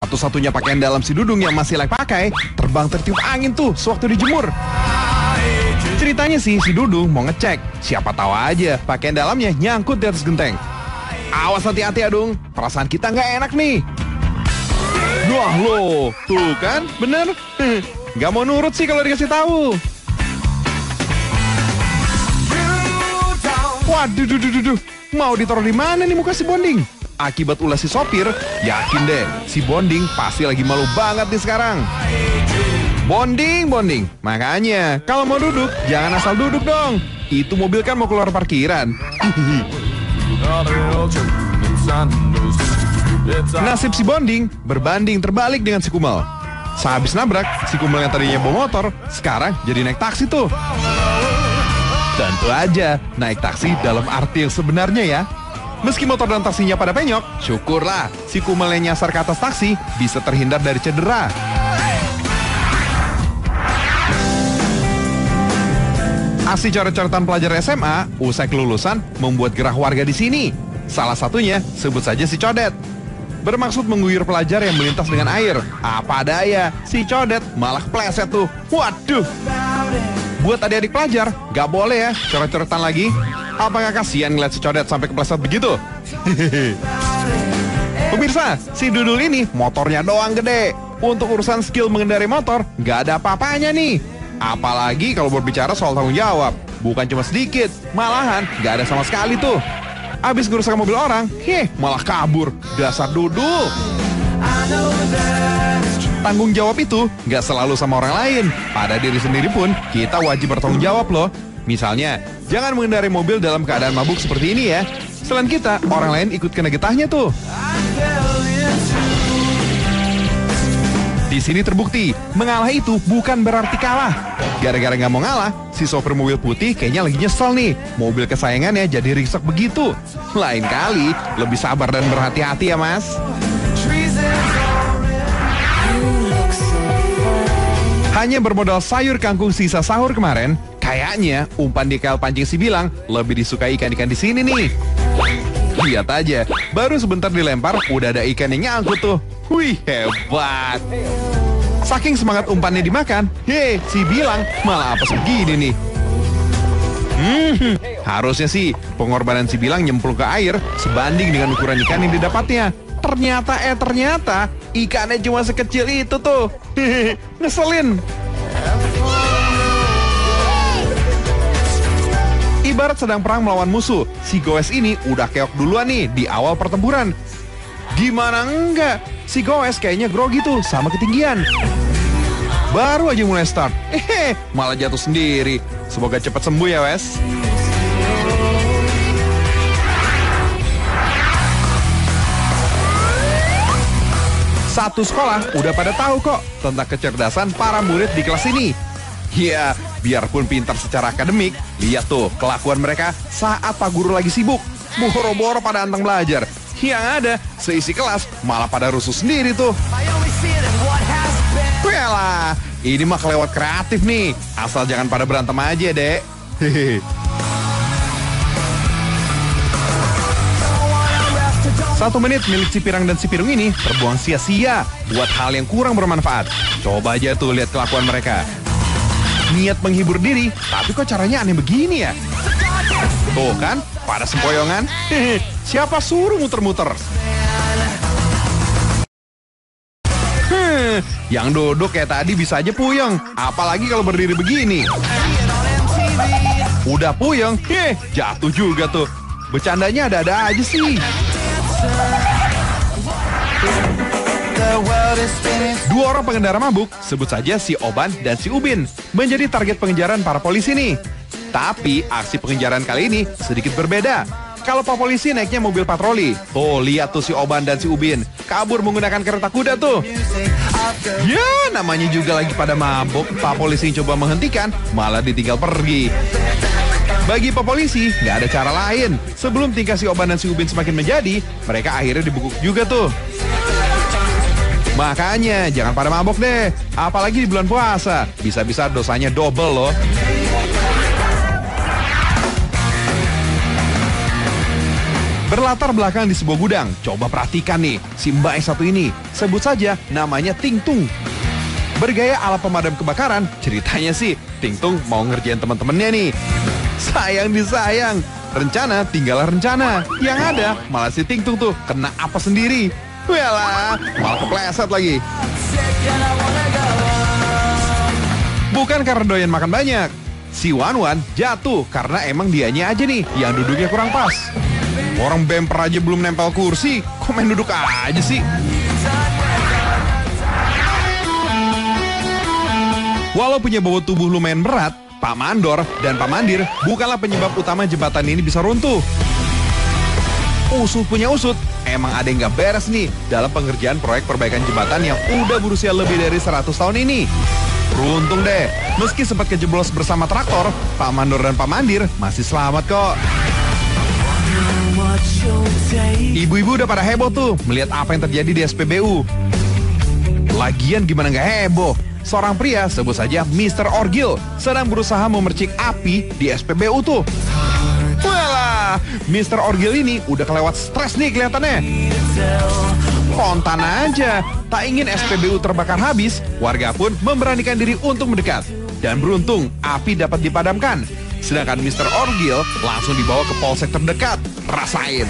Satu-satunya pakaian dalam si Dudung yang masih layak pakai terbang tertiup angin tuh sewaktu dijemur. Ceritanya sih si Dudung mau ngecek, siapa tahu aja pakaian dalamnya nyangkut di atas genteng. Awas hati-hati ya Dung, perasaan kita nggak enak nih. Wah lo, tuh kan, bener. Nggak mau nurut sih kalau dikasih tahu. Waduh, mau ditaruh di mana nih muka si Bonding? Akibat ulah si sopir, yakin deh, si Bonding pasti lagi malu banget nih sekarang. Bonding. Makanya, kalau mau duduk, jangan asal duduk dong. Itu mobil kan mau keluar parkiran. Nasib si Bonding berbanding terbalik dengan si Kumel. Sehabis nabrak, si Kumel yang tadinya bawa motor, sekarang jadi naik taksi tuh. Tentu aja, naik taksi dalam arti yang sebenarnya ya. Meski motor dan taksinya pada penyok, syukurlah si Kumel yang nyasar ke atas taksi bisa terhindar dari cedera. Aksi coret-coretan pelajar SMA usai kelulusan membuat gerah warga di sini. Salah satunya sebut saja si Codet. Bermaksud mengguyur pelajar yang melintas dengan air. Apa daya, si Codet malah kepleset tuh. Waduh. Buat adik-adik pelajar, gak boleh ya coret-coretan lagi. Apakah kasihan ngeliat si Codet sampai kepleset begitu? Pemirsa, si Dudul ini motornya doang gede. Untuk urusan skill mengendari motor, gak ada apa-apanya nih. Apalagi kalau berbicara soal tanggung jawab. Bukan cuma sedikit, malahan gak ada sama sekali tuh. Abis ngerusak mobil orang, malah kabur. Dasar Dudul. Tanggung jawab itu gak selalu sama orang lain. Pada diri sendiri pun kita wajib bertanggung jawab loh. Misalnya, jangan mengendari mobil dalam keadaan mabuk seperti ini ya. Selain kita, orang lain ikut kena getahnya tuh. Di sini terbukti, mengalah itu bukan berarti kalah. Gara-gara nggak mau ngalah, si sopir mobil putih kayaknya lagi nyesel nih. Mobil kesayangannya jadi ringsek begitu. Lain kali, lebih sabar dan berhati-hati ya mas. Hanya bermodal sayur kangkung sisa sahur kemarin, kayaknya umpan di KL pancing si Bilang lebih disukai ikan-ikan di sini nih. Lihat aja, baru sebentar dilempar udah ada ikan yang nyangkut tuh. Wih, hebat. Saking semangat umpannya dimakan, si Bilang malah apes begini nih. Harusnya sih pengorbanan si Bilang nyemplung ke air sebanding dengan ukuran ikan yang didapatnya. Ternyata ikannya cuma sekecil itu tuh. Ngeselin. Ibarat sedang perang melawan musuh, si Goes ini udah keok duluan nih di awal pertempuran. Gimana enggak? Si Goes kayaknya grogi tuh sama ketinggian. Baru aja mulai start, malah jatuh sendiri. Semoga cepat sembuh ya Wes. Satu sekolah udah pada tahu kok tentang kecerdasan para murid di kelas ini. Ya, biarpun pintar secara akademik, lihat tuh kelakuan mereka saat Pak Guru lagi sibuk. Boro-boro pada anteng belajar. Yang ada, seisi kelas malah pada rusuh sendiri tuh. Yalah, ini mah kelewat kreatif nih. Asal jangan pada berantem aja, Dek. Hehehe. Satu menit milik si Pirang dan si Pirung ini terbuang sia-sia buat hal yang kurang bermanfaat. Coba aja tuh lihat kelakuan mereka. Niat menghibur diri, tapi kok caranya aneh begini ya? Tuh kan, pada sempoyongan. Siapa suruh muter-muter? Yang duduk kayak tadi bisa aja puyeng. Apalagi kalau berdiri begini. Udah puyeng, jatuh juga tuh. Bercandanya ada-ada aja sih. Dua orang pengendara mabuk, sebut saja si Oban dan si Ubin, menjadi target pengejaran para polisi nih. Tapi aksi pengejaran kali ini sedikit berbeda. Kalau Pak Polisi naiknya mobil patroli. Tuh, lihat tuh si Oban dan si Ubin kabur menggunakan kereta kuda tuh. Ya, namanya juga lagi pada mabuk. Pak Polisi coba menghentikan, malah ditinggal pergi. Bagi Pak Polisi, nggak ada cara lain. Sebelum tingkah si Oban dan si Ubin semakin menjadi, mereka akhirnya dibekuk juga tuh. Makanya, jangan pada mabok deh. Apalagi di bulan puasa. Bisa-bisa dosanya double loh. Berlatar belakang di sebuah gudang. Coba perhatikan nih, si mbak yang satu ini. Sebut saja namanya Ting Tung. Bergaya ala pemadam kebakaran, ceritanya sih Ting Tung mau ngerjain teman-temannya nih. Sayang disayang, rencana tinggallah rencana. Yang ada malah si Ting Tung tuh kena apa sendiri. Walah, malah kepleset lagi. Bukan karena doyan makan banyak. Si Wan Wan jatuh karena emang dianya aja nih yang duduknya kurang pas. Orang bemper aja belum nempel kursi, kok main duduk aja sih? Walau punya bobot tubuh lumayan berat, Pak Mandor dan Pak Mandir bukanlah penyebab utama jembatan ini bisa runtuh. Usut punya usut, emang ada yang gak beres nih dalam pengerjaan proyek perbaikan jembatan yang udah berusia lebih dari 100 tahun ini. Beruntung deh, meski sempat kejeblos bersama traktor, Pak Mandor dan Pak Mandir masih selamat kok. Ibu-ibu udah pada heboh tuh melihat apa yang terjadi di SPBU. Lagian gimana gak heboh? Seorang pria, sebut saja Mr. Orgil, sedang berusaha memercik api di SPBU tuh. Walah, Mr. Orgil ini udah kelewat stres nih kelihatannya. Spontan aja, tak ingin SPBU terbakar habis, warga pun memberanikan diri untuk mendekat. Dan beruntung, api dapat dipadamkan. Sedangkan Mr. Orgil langsung dibawa ke polsek terdekat. Rasain.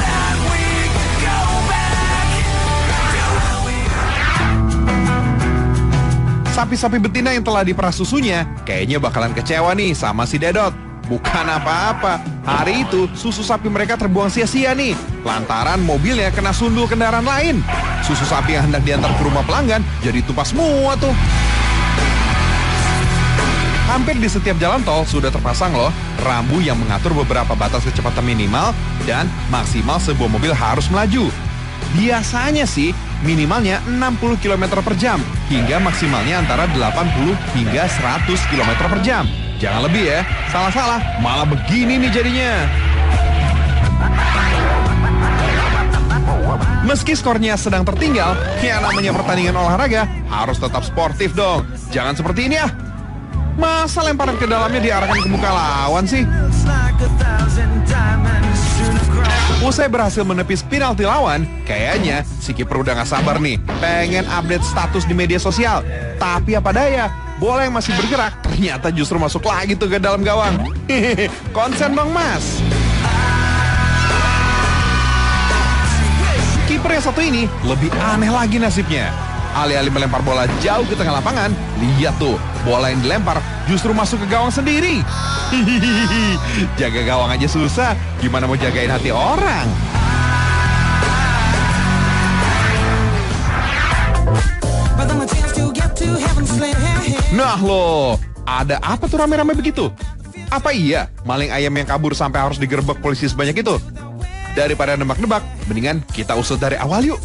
Sapi-sapi betina yang telah diperah susunya kayaknya bakalan kecewa nih sama si Dedot. Bukan apa-apa, hari itu susu sapi mereka terbuang sia-sia nih lantaran mobilnya kena sundul kendaraan lain. Susu sapi yang hendak diantar ke rumah pelanggan jadi tumpah semua tuh. Hampir di setiap jalan tol sudah terpasang loh rambu yang mengatur beberapa batas kecepatan minimal dan maksimal sebuah mobil harus melaju. Biasanya sih minimalnya 60 km per jam hingga maksimalnya antara 80 hingga 100 km per jam. Jangan lebih ya, salah-salah malah begini nih jadinya. Meski skornya sedang tertinggal, ya namanya pertandingan olahraga harus tetap sportif dong. Jangan seperti ini ya. Masa lemparan ke dalamnya diarahkan ke muka lawan sih? Usai berhasil menepis penalti lawan, kayaknya si kiper udah gak sabar nih, pengen update status di media sosial. Tapi apa daya, bola yang masih bergerak ternyata justru masuk lagi tuh ke dalam gawang. Konsen dong mas. Kiper yang satu ini lebih aneh lagi nasibnya. Alih-alih melempar bola jauh ke tengah lapangan, lihat tuh, bola yang dilempar justru masuk ke gawang sendiri. Jaga gawang aja susah, gimana mau jagain hati orang? Nah loh, ada apa tuh rame-rame begitu? Apa iya maling ayam yang kabur sampai harus digerebek polisi sebanyak itu? Daripada nebak-nebak, mendingan kita usut dari awal yuk.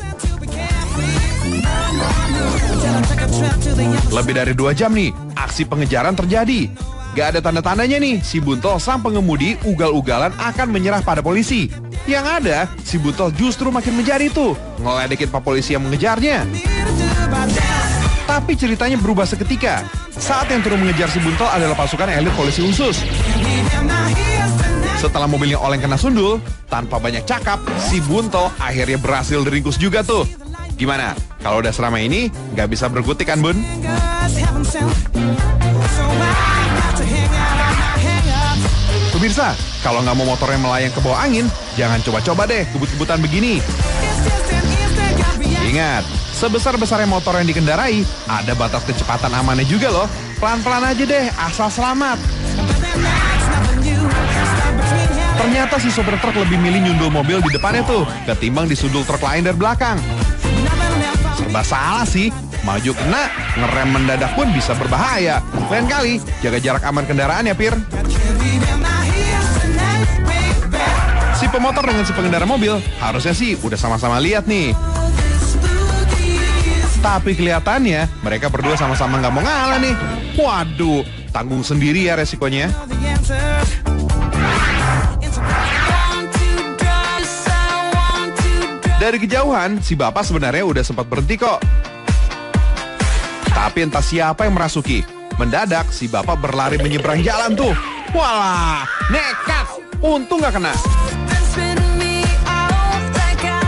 Lebih dari 2 jam nih, aksi pengejaran terjadi. Gak ada tanda-tandanya nih, si Buntol sang pengemudi ugal-ugalan akan menyerah pada polisi. Yang ada, si Buntol justru makin menjadi tuh, ngeledekin pak polisi yang mengejarnya. Tapi ceritanya berubah seketika. Saat yang turun mengejar si Buntol adalah pasukan elit polisi khusus. Setelah mobilnya oleng kena sundul, tanpa banyak cakap, si Buntol akhirnya berhasil diringkus juga tuh. Gimana? Kalau udah seramai ini, nggak bisa berkutik kan, Bun? Pemirsa, kalau nggak mau motornya melayang ke bawah angin, jangan coba-coba deh kebut-kebutan begini. Ingat, sebesar-besarnya motor yang dikendarai, ada batas kecepatan amannya juga loh. Pelan-pelan aja deh, asal selamat. Ternyata si sopir truk lebih milih nyundul mobil di depannya tuh, ketimbang disundul truk lain dari belakang. Serba salah sih, maju kena, ngerem mendadak pun bisa berbahaya. Lain kali, jaga jarak aman kendaraan ya, Pir. Si pemotor dengan si pengendara mobil, harusnya sih udah sama-sama lihat nih. Tapi kelihatannya, mereka berdua sama-sama nggak mau ngalah nih. Waduh, tanggung sendiri ya resikonya. Dari kejauhan, si bapak sebenarnya udah sempat berhenti kok. Tapi entah siapa yang merasuki. Mendadak, si bapak berlari menyeberang jalan tuh. Walah, nekat. Untung gak kena.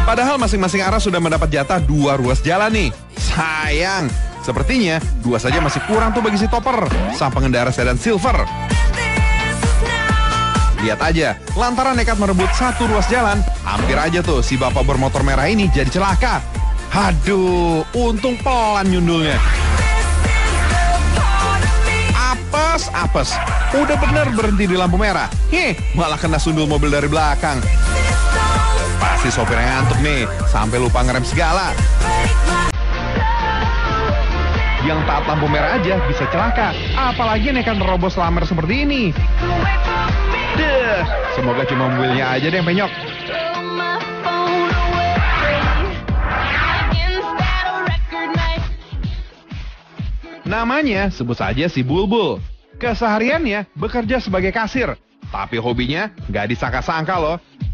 Padahal masing-masing arah sudah mendapat jatah 2 ruas jalan nih. Sayang, sepertinya 2 saja masih kurang tuh bagi si Topper, sang pengendara sedan silver. Lihat aja, lantaran nekat merebut 1 ruas jalan, hampir aja tuh si bapak bermotor merah ini jadi celaka. Aduh, untung pelan nyundulnya. Apes, udah bener berhenti di lampu merah. Malah kena sundul mobil dari belakang. Pasti sopirnya ngantuk nih, sampai lupa ngerem segala. Yang taat lampu merah aja bisa celaka, apalagi nekat nerobos lamer seperti ini. Semoga cuma mobilnya aja deh yang penyok. Namanya sebut saja si Bulbul. Kesehariannya bekerja sebagai kasir, tapi hobinya nggak disangka-sangka loh.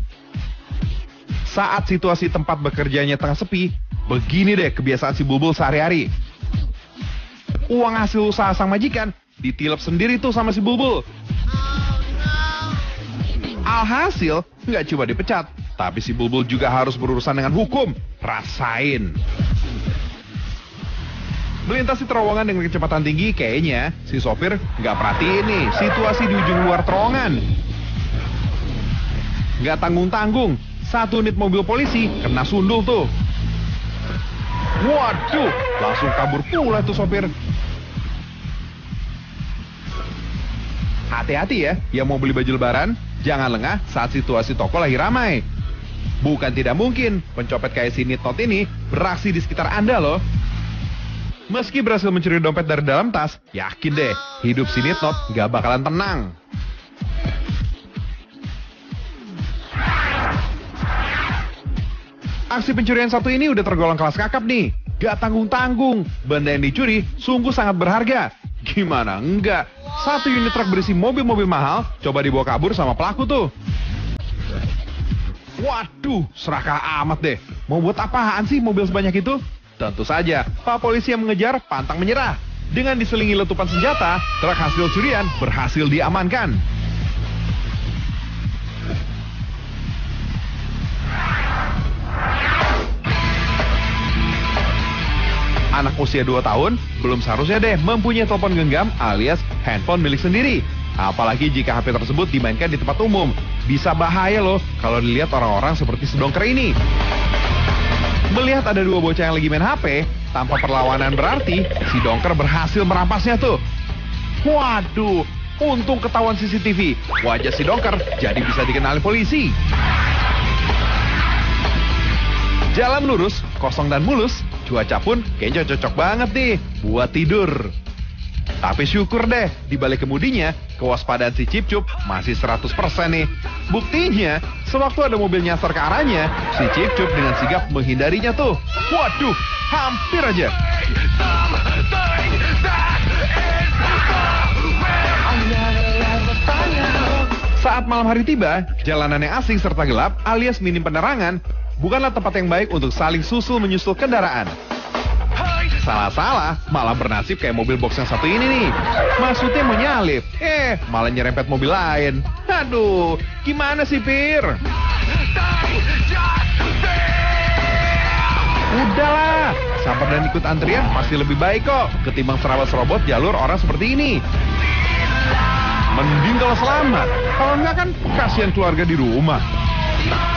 Saat situasi tempat bekerjanya tengah sepi, begini deh kebiasaan si Bulbul sehari-hari. Uang hasil usaha sang majikan ditilep sendiri tuh sama si Bulbul. Alhasil nggak cuma dipecat, tapi si Bulbul juga harus berurusan dengan hukum. Rasain. Melintasi terowongan dengan kecepatan tinggi, kayaknya si sopir nggak perhatiin nih situasi di ujung luar terowongan. Nggak tanggung-tanggung, 1 unit mobil polisi kena sundul tuh. Waduh, langsung kabur pula tuh sopir. Hati-hati ya, yang mau beli baju lebaran, jangan lengah saat situasi toko lagi ramai. Bukan tidak mungkin, pencopet kayak si Nitnot ini beraksi di sekitar Anda loh. Meski berhasil mencuri dompet dari dalam tas, yakin deh, hidup si Nitnot gak bakalan tenang. Aksi pencurian satu ini udah tergolong kelas kakap nih. Gak tanggung-tanggung, benda yang dicuri sungguh sangat berharga. Gimana enggak? 1 unit truk berisi mobil-mobil mahal, coba dibawa kabur sama pelaku tuh. Waduh, serakah amat deh. Mau buat apaan sih mobil sebanyak itu? Tentu saja, Pak Polisi yang mengejar pantang menyerah. Dengan diselingi letupan senjata, truk hasil curian berhasil diamankan. Anak usia 2 tahun belum seharusnya deh mempunyai telepon genggam alias handphone milik sendiri. Apalagi jika HP tersebut dimainkan di tempat umum. Bisa bahaya loh kalau dilihat orang-orang seperti si Dongker ini. Melihat ada 2 bocah yang lagi main HP, tanpa perlawanan berarti, si Dongker berhasil merampasnya tuh. Waduh, untung ketahuan CCTV. Wajah si Dongker jadi bisa dikenali polisi. Jalan lurus, kosong dan mulus, cuaca pun kayaknya cocok banget nih buat tidur. Tapi syukur deh, di balik kemudinya, kewaspadaan si Cipcup masih 100% nih. Buktinya, sewaktu ada mobil nyasar ke arahnya, si Cipcup dengan sigap menghindarinya tuh. Waduh, hampir aja. Saat malam hari tiba, jalanan yang asing serta gelap alias minim penerangan bukanlah tempat yang baik untuk saling susul menyusul kendaraan. Salah-salah, malah bernasib kayak mobil box yang satu ini nih. Maksudnya mau nyalip, malah nyerempet mobil lain. Aduh, gimana sih, Pir? Udahlah, sabar dan ikut antrian pasti lebih baik kok ketimbang serobot-serobot jalur orang seperti ini. Mending kalau selamat, kalau enggak kan kasihan keluarga di rumah.